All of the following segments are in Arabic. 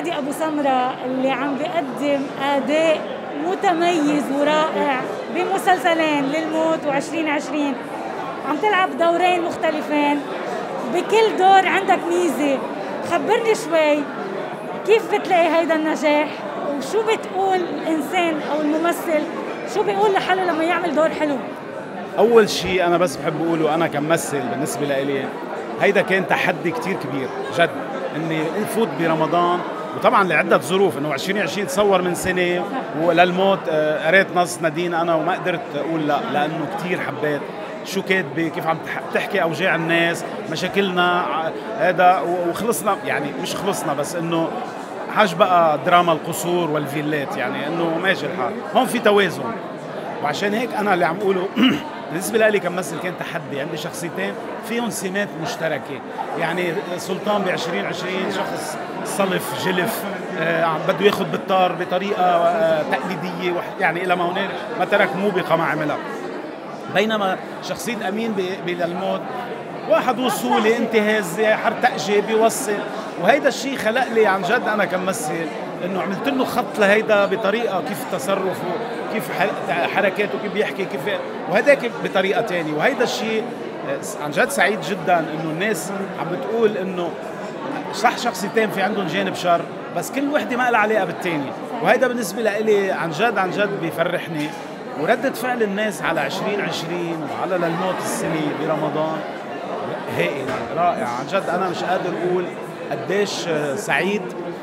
شادي أبو سمرة اللي عم بيقدم أداء متميز ورائع بمسلسلين للموت و2020، عم تلعب دورين مختلفين، بكل دور عندك ميزة. خبرني شوي كيف بتلاقي هيدا النجاح، وشو بتقول الإنسان أو الممثل، شو بيقول لحاله لما يعمل دور حلو؟ أول شيء أنا بس بحب أقوله، أنا كممثل بالنسبة لإلي هيدا كان تحدي كتير كبير جد، إني نفوت برمضان، وطبعا لعدة ظروف، إنه 2020 تصور من سنة وللموت. قريت نص نادين أنا وما قدرت أقول لا، لأنه كتير حبيت شو كاتبة، كيف عم تحكي أوجاع الناس، مشاكلنا هذا، وخلصنا يعني مش خلصنا، بس إنه حاج بقى دراما القصور والفيلات، يعني إنه ماشي الحال، هون في توازن. وعشان هيك أنا اللي عم أقوله بالنسبة لي كممثل كان تحدي. عندي شخصيتين فيهم سمات مشتركة، يعني سلطان ب 2020 شخص صلف جلف، بده ياخذ بالطار بطريقة تقليدية، يعني إلى ما هنالك ما ترك موبقة ما عملها. بينما شخصية أمين بللموت واحد وصولي انتهازي حرتقجي بيوصل، وهيدا الشيء خلق لي عن جد أنا كممثل إنه عملت له خط لهيدا بطريقة، كيف تصرفه، كيف حركاته، كيف بيحكي، كيف، وهداك بطريقة تانية. وهيدا الشيء عن جد سعيد جدا إنه الناس عم بتقول إنه صح شخصيتين في عندهم جانب شر، بس كل وحدة ما لها علاقة بالتاني، وهيدا بالنسبة لي عن جد بيفرحني. وردة فعل الناس على 2020 وعلى للموت السنة برمضان هائل رائع عن جد. أنا مش قادر أقول قديش سعيد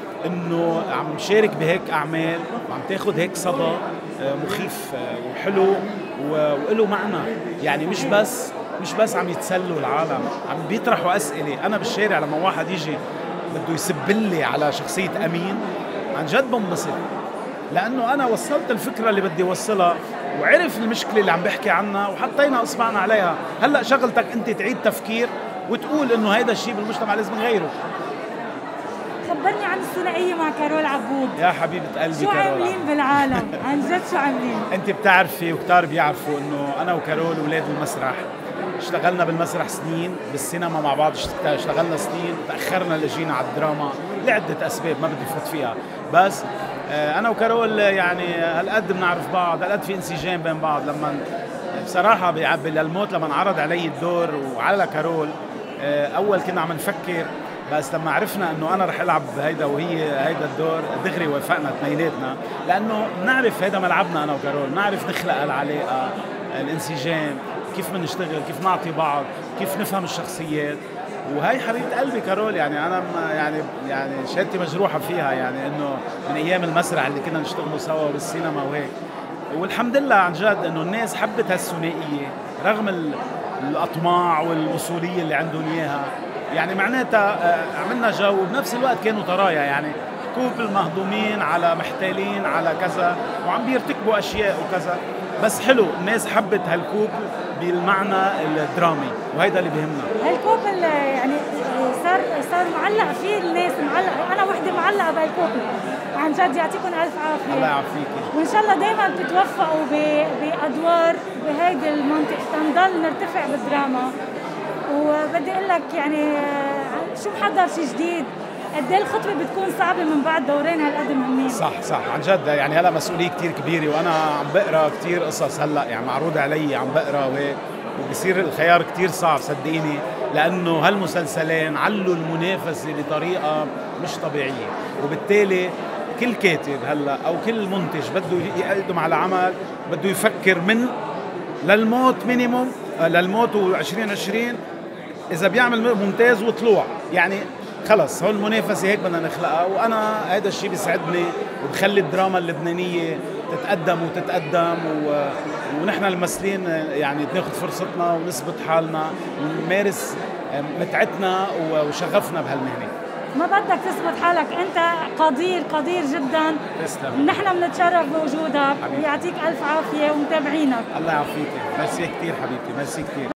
إنه عم شارك بهيك أعمال وعم تاخد هيك صدى مخيف وحلو وله معنى، يعني مش بس عم يتسلوا العالم، عم بيطرحوا أسئلة. أنا بالشارع لما واحد يجي بده يسبلي على شخصية أمين عن جد بنبسط، لأنه أنا وصلت الفكرة اللي بدي وصلها، وعرف المشكلة اللي عم بحكي عنها وحطينا إصبعنا عليها. هلأ شغلتك أنت تعيد تفكير وتقول إنه هيدا الشيء بالمجتمع لازم نغيره. خبرني عن الثنائية مع كارول عبود. يا حبيبة قلبي، شو عاملين بالعالم؟ عن جد شو عاملين؟ أنت بتعرفي وكتار بيعرفوا إنه أنا وكارول ولاد المسرح، اشتغلنا بالمسرح سنين، بالسينما مع بعض اشتغلنا سنين، تأخرنا لجينا على الدراما لعدة أسباب ما بدي فوت فيها، بس أنا وكارول يعني هالقد بنعرف بعض، هالقد في انسجام بين بعض. لما بصراحة بالموت لما انعرض علي الدور وعلى كارول، أول كنا عم نفكر، بس لما عرفنا انه انا رح العب هيدا وهي هيدا الدور دغري وافقنا اثنيناتنا، لانه بنعرف هيدا ملعبنا انا وكارول، بنعرف نخلق العلاقه، الانسجام، كيف بنشتغل، كيف نعطي بعض، كيف نفهم الشخصيات. وهي حبيبه قلبي كارول، يعني انا يعني شهادتي مجروحه فيها، يعني انه من ايام المسرح اللي كنا نشتغلوا سوا بالسينما وهيك. والحمد لله عن جد انه الناس حبت هالثنائيه رغم الاطماع والوصوليه اللي عندهم اياها، يعني معناتها عملنا جو، وبنفس الوقت كانوا طرايا، يعني كوبل مهضومين على محتالين على كذا وعم بيرتكبوا اشياء وكذا، بس حلو الناس حبت هالكوبل بالمعنى الدرامي، وهيدا اللي بيهمنا. هالكوبل يعني صار معلق فيه الناس، معلق، وانا وحده معلقه بهالكوبل. عن جد يعطيكم الف عافيه. الله يعافيكي، وان شاء الله دائما تتوفقوا بادوار بهيدي المنطقه تنضل نرتفع بالدراما. وبدي اقول لك يعني شو محضر شيء جديد؟ قد ايه الخطوه بتكون صعبه من بعد دورين هالقد مهمين؟ صح عن جد، يعني هلا مسؤوليه كتير كبيره، وانا عم بقرا كتير قصص هلا يعني معروض علي، عم بقرا وهيك، وبصير الخيار كتير صعب صدقيني، لانه هالمسلسلين علوا المنافسه بطريقه مش طبيعيه، وبالتالي كل كاتب هلا او كل منتج بده يقدم على عمل بده يفكر من للموت مينيموم، للموت و2020 اذا بيعمل ممتاز وطلوع، يعني خلص هون المنافسه هيك بدنا نخلقها. وانا هذا الشيء بيسعدني وبخلي الدراما اللبنانيه تتقدم ونحن الممثلين يعني ناخذ فرصتنا ونثبت حالنا ونمارس متعتنا وشغفنا بهالمهنه. ما بدك تثبت حالك، انت قدير جدا. تسلم، نحن بنتشرف بوجودك، ويعطيك الف عافيه ومتابعينك. الله يعافيك، ميرسي كثير حبيبتي، ميرسي كثير.